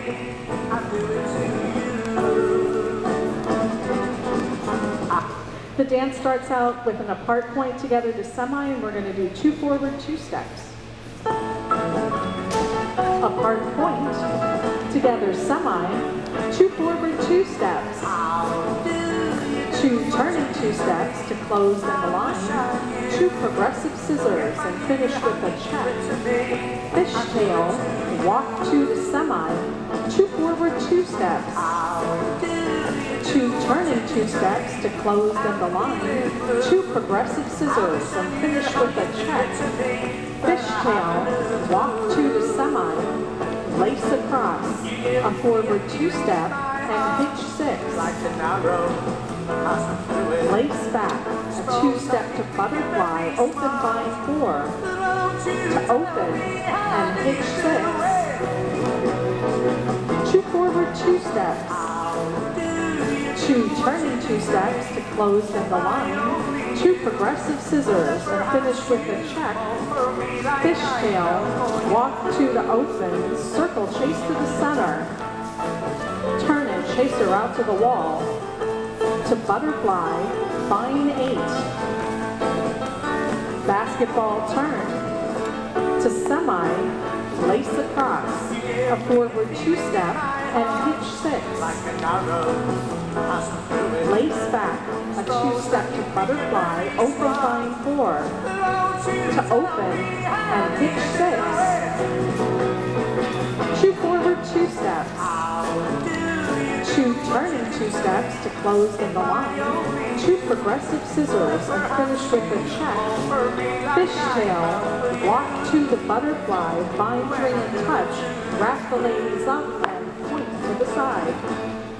The dance starts out with an apart point together to semi, and we're going to do 2 forward, 2 steps. Apart point, together semi, 2 forward, 2 steps. 2 turning 2 steps to close in the line. 2 progressive scissors and finish with a check. Fishtail, walk 2 to semi, 2 forward, 2 steps. 2 turning 2 steps to close in the line. 2 progressive scissors and finish with a check. Fishtail, walk 2 to semi, lace across, a forward 2 step, and hitch 6. Lace back, a 2 step to butterfly, open bind 4. To open, and hitch 6. 2 forward 2 steps. 2 turning 2 steps to close in the line. 2 progressive scissors and finish with a check. Fishtail, walk 2 to open, circle, chase to the center. Turn and chase her out to the wall. To butterfly, bind 8. Basketball turn. To semi, lace across, a forward 2 step, and hitch 6. Lace back, a 2 step to butterfly, open bind 4. To open, and hitch 6. 2 forward 2 steps. 2 turning 2 steps to close in the line. 2 progressive scissors and finish with a check. Fishtail, walk 2 the butterfly, bind 3 and touch, wrap the ladies up and point to the side.